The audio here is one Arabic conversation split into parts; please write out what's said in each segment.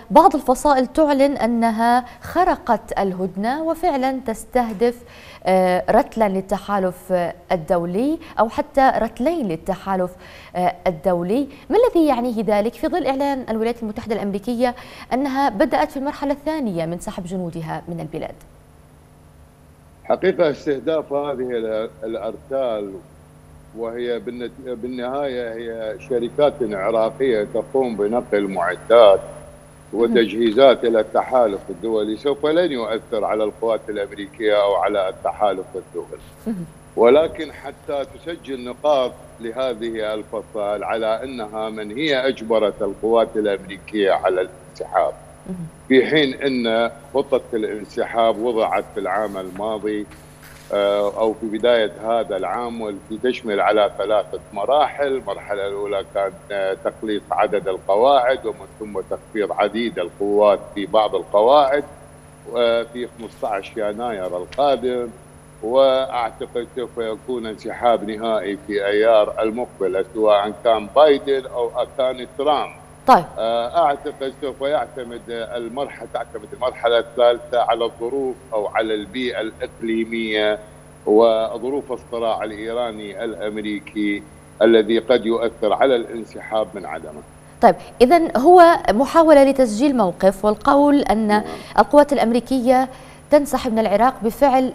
بعض الفصائل تعلن أنها خرقت الهدنة وفعلا تستهدف رتلا للتحالف الدولي أو حتى رتلين للتحالف الدولي. ما الذي يعنيه ذلك في ظل إعلان الولايات المتحدة الأمريكية أنها بدأت في المرحلة الثانية من سحب جنودها من البلاد؟ حقيقة استهداف هذه الأرتال، وهي بالنهاية هي شركات عراقية تقوم بنقل معدات وتجهيزات إلى التحالف الدولي، سوف لن يؤثر على القوات الأمريكية أو على التحالف الدولي. ولكن حتى تسجل نقاط لهذه الفصائل على أنها من هي أجبرت القوات الأمريكية على الانسحاب، في حين أن خطة الانسحاب وضعت في العام الماضي أو في بداية هذا العام، والتي تشمل على 3 مراحل. المرحلة الأولى كان تقليص عدد القواعد، ومن ثم تخفيض عديد القوات في بعض القواعد في 15 يناير القادم، وأعتقد سوف يكون انسحاب نهائي في أيار المقبلة سواء كان بايدن أو كان ترامب. طيب، أعتقد سوف تعتمد المرحلة الثالثة على الظروف أو على البيئة الإقليمية وظروف الصراع الإيراني الأمريكي الذي قد يؤثر على الانسحاب من عدمه. طيب، إذن هو محاولة لتسجيل موقف والقول أن القوات الأمريكية تنسحب من العراق بفعل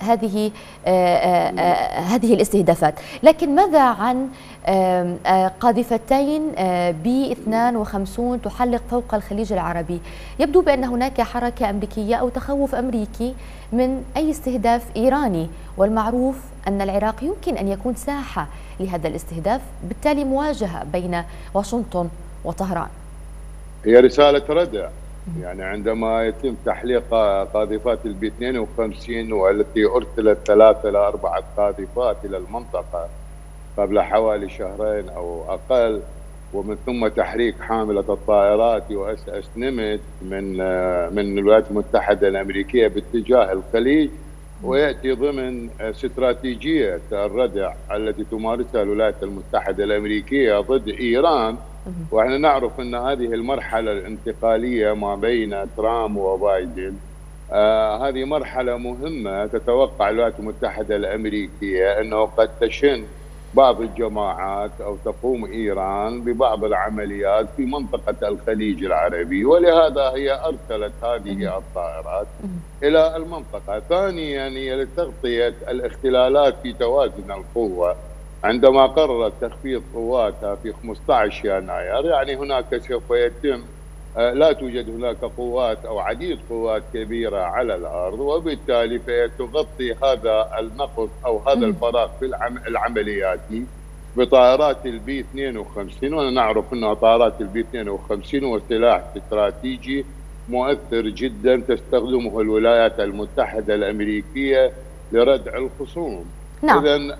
هذه الاستهدافات، لكن ماذا عن قاذفتين بي 52 تحلق فوق الخليج العربي؟ يبدو بأن هناك حركة أمريكية أو تخوف أمريكي من أي استهداف إيراني، والمعروف أن العراق يمكن أن يكون ساحة لهذا الاستهداف، بالتالي مواجهة بين واشنطن وطهران. هي رسالة ردع، يعني عندما يتم تحليق قاذفات البي 52 والتي أرسلت 3 إلى 4 قاذفات إلى المنطقة قبل حوالي 2 شهرين أو أقل، ومن ثم تحريك حاملة الطائرات USS نيميتز من الولايات المتحدة الأمريكية باتجاه الخليج، ويأتي ضمن استراتيجية الردع التي تمارسها الولايات المتحدة الأمريكية ضد إيران. ونحن نعرف أن هذه المرحلة الانتقالية ما بين ترامب وبايدن هذه مرحلة مهمة. تتوقع الولايات المتحدة الأمريكية أنه قد تشن بعض الجماعات أو تقوم إيران ببعض العمليات في منطقة الخليج العربي، ولهذا هي أرسلت هذه الطائرات إلى المنطقة. ثانيا هي لتغطية الاختلالات في توازن القوة، عندما قررت تخفيض قواتها في 15 يناير، يعني هناك سوف يتم لا توجد هناك قوات أو عديد قوات كبيرة على الأرض، وبالتالي تغطي هذا النقص أو هذا الفراغ في العملياتي بطائرات البي 52. ونعرف أن طائرات البي 52 هو سلاح استراتيجي مؤثر جدا تستخدمه الولايات المتحدة الأمريكية لردع الخصوم. نعم. إذن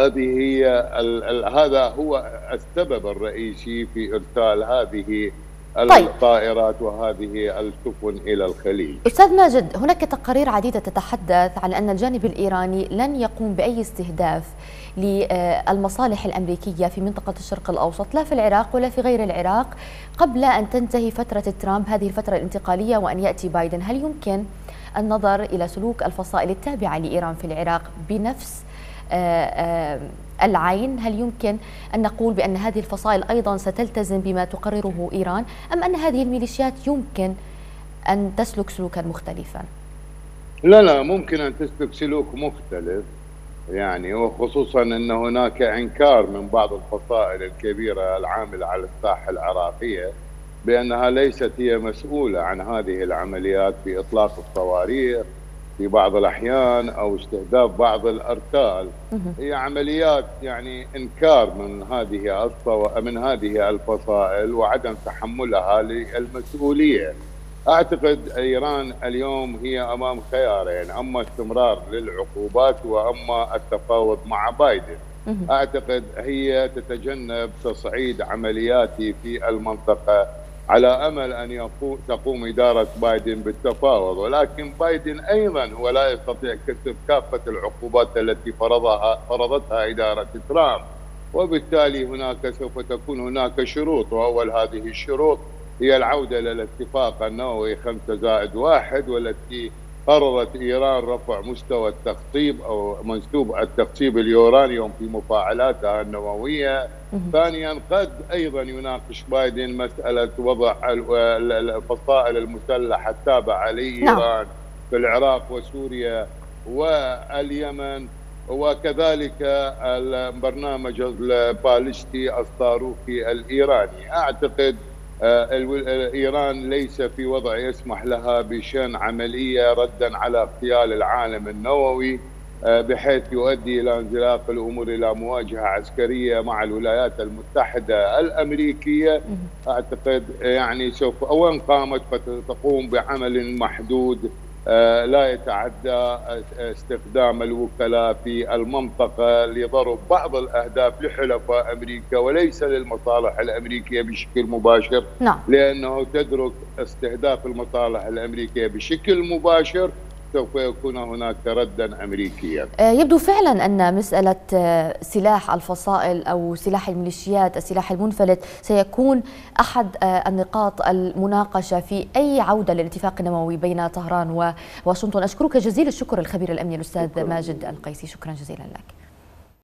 هذا هو السبب الرئيسي في إرسال هذه الطائرات وهذه السفن إلى الخليج. أستاذ ماجد، هناك تقارير عديدة تتحدث على أن الجانب الإيراني لن يقوم بأي استهداف للمصالح الأمريكية في منطقة الشرق الأوسط، لا في العراق ولا في غير العراق، قبل أن تنتهي فترة ترامب هذه الفترة الانتقالية وأن يأتي بايدن. هل يمكن النظر إلى سلوك الفصائل التابعة لإيران في العراق بنفس العين؟ هل يمكن أن نقول بأن هذه الفصائل أيضا ستلتزم بما تقرره إيران، أم أن هذه الميليشيات يمكن أن تسلك سلوكا مختلفا؟ لا، ممكن أن تسلك سلوك مختلف، يعني وخصوصا أن هناك إنكار من بعض الفصائل الكبيرة العاملة على الساحة العراقية بأنها ليست هي مسؤولة عن هذه العمليات في إطلاق الصواريخ في بعض الأحيان أو استهداف بعض الأرتال. هي عمليات يعني إنكار من هذه الفصائل وعدم تحملها للمسؤولية. أعتقد إيران اليوم هي أمام خيارين، أما استمرار للعقوبات وأما التفاوض مع بايدن. أعتقد هي تتجنب تصعيد عملياتي في المنطقة على أمل أن تقوم إدارة بايدن بالتفاوض، ولكن بايدن أيضا هو لا يستطيع كسب كافة العقوبات التي فرضتها إدارة ترامب، وبالتالي سوف تكون هناك شروط، وأول هذه الشروط هي العودة إلى الاتفاق النووي 5+1، والتي قررت إيران رفع مستوى التخصيب أو منسوب التخصيب اليورانيوم في مفاعلاتها النووية. ثانيا، قد أيضا يناقش بايدن مسألة وضع الفصائل المسلحة التابعة لإيران في العراق وسوريا واليمن، وكذلك البرنامج البالستي الصاروخي الإيراني. أعتقد إيران ليس في وضع يسمح لها بشن عملية ردا على اغتيال العالم النووي بحيث يؤدي إلى انزلاق الأمور إلى مواجهة عسكرية مع الولايات المتحدة الأمريكية. أعتقد يعني سوف وإن قامت فتقوم بعمل محدود لا يتعدى استخدام الوكلاء في المنطقة لضرب بعض الأهداف لحلفاء أمريكا وليس للمصالح الأمريكية بشكل مباشر. لأنه تدرك استهداف المصالح الأمريكية بشكل مباشر سوف يكون هناك ردا أمريكيا. يبدو فعلا أن مسألة سلاح الفصائل أو سلاح الميليشيات، السلاح المنفلت، سيكون أحد النقاط المناقشة في أي عودة للاتفاق النووي بين طهران وواشنطن. أشكرك جزيل الشكر الخبير الأمني الأستاذ ماجد القيسي، شكرا جزيلا لك.